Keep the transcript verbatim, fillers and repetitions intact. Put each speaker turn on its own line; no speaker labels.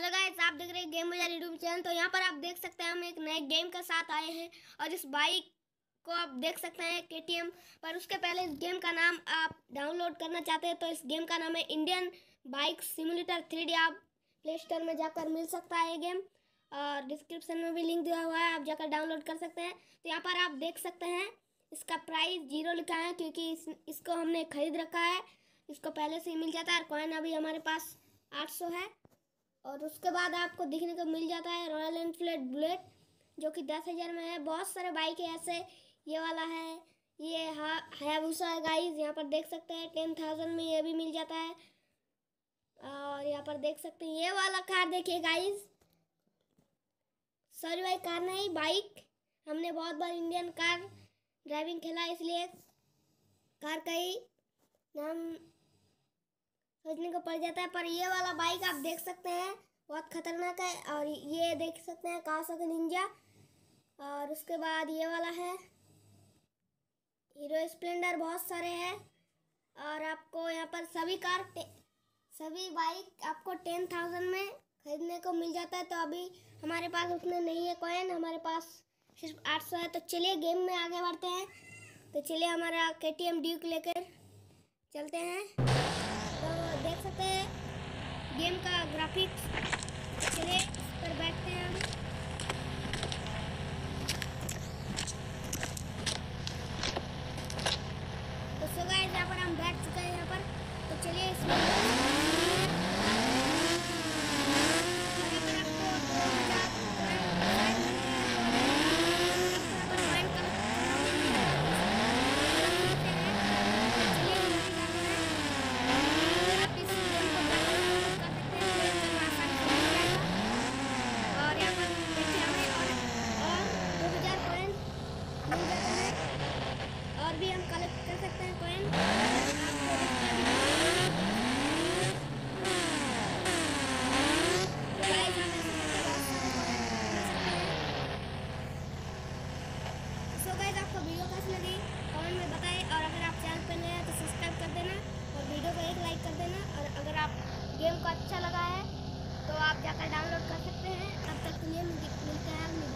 Hello guys, आप देख रहे हैं गेम बाजार यूट्यूब चैनल। तो यहाँ पर आप देख सकते हैं हम एक नए गेम के साथ आए हैं और इस बाइक को आप देख सकते हैं केटीएम। पर उसके पहले इस गेम का नाम आप डाउनलोड करना चाहते हैं तो इस गेम का नाम है Indian bike simulator three D. आप प्ले स्टोर में जाकर मिल सकता है ये गेम और डिस्क्रिप्शन में भी लिंक दिया हुआ है, आप जाकर डाउनलोड कर सकते हैं। तो यहाँ पर आप देख सकते हैं इसका प्राइस जीरो लिखा है क्योंकि इस, इसको हमने खरीद रखा है। इसको पहले से ही मिल जाता है और कॉइन अभी हमारे पास आठ सौ है। और उसके बाद आपको दिखने को मिल जाता है रॉयल एनफील्ड बुलेट जो कि दस हज़ार में है। बहुत सारे बाइक है ऐसे, ये वाला है, ये हायाबुसा है गाइस। यहाँ पर देख सकते हैं टेन थाउजेंड में ये भी मिल जाता है। और यहाँ पर देख सकते हैं ये वाला कार देखिए गाइस, सॉरी भाई कार नहीं बाइक। हमने बहुत बार इंडियन कार ड्राइविंग खेला इसलिए कार का ही नाम सोचने को पड़ जाता है। पर ये वाला बाइक आप देख सकते हैं बहुत खतरनाक है। और ये देख सकते हैं कावासाकी निंजा। और उसके बाद ये वाला है हीरो स्प्लेंडर, बहुत सारे हैं। और आपको यहाँ पर सभी कार सभी बाइक आपको टेन थाउजेंड में खरीदने को मिल जाता है। तो अभी हमारे पास उतने नहीं है कॉइन, हमारे पास सिर्फ आठ सौ है। तो चलिए गेम में आगे बढ़ते हैं। तो चलिए हमारा केटीएम ड्यूक लेकर चलते हैं। तो देख सकते हैं गेम का ग्राफिक्स। चलिए इस पर बैठते हैं हम। तो सो गाइस यहाँ पर हम बैठ चुके हैं यहाँ पर। तो चलिए इसमें और भी हम कलेक्ट कर सकते हैं कॉइन। सो गाइस आपको वीडियो कैसी लगी कमेंट में बताएं। और अगर आप चैनल पर नए हैं तो सब्सक्राइब कर देना और वीडियो को एक लाइक कर देना। और अगर आप गेम को अच्छा लगा है तो आप जाकर डाउनलोड कर सकते हैं। तब तक के लिए मिलते हैं।